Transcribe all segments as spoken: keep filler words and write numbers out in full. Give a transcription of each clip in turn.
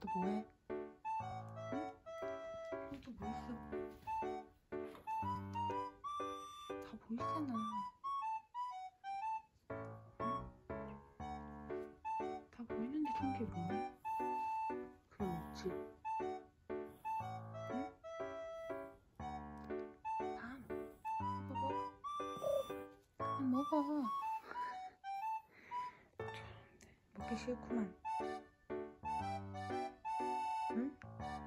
또 뭐해? 응? 어, 또 뭐 있어? 다 보이잖아. 응? 다 보이는데 그런 게 뭐해? 그럼 없지. 응? 밤. 먹어, 먹어. 그만 먹어. 먹기 싫구만. 응?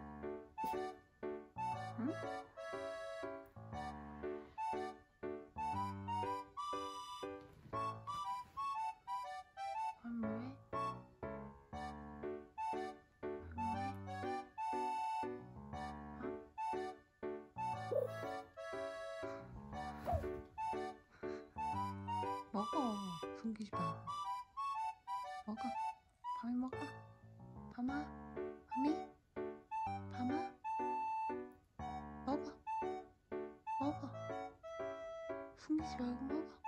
응? 밤 뭐해? 밤 뭐해? 어? 먹어. 숨기지 말고. 먹어. 밤에 먹어. 밤아. 밤이? 밤아. 먹어. 먹어. 숨기지 말고 먹어.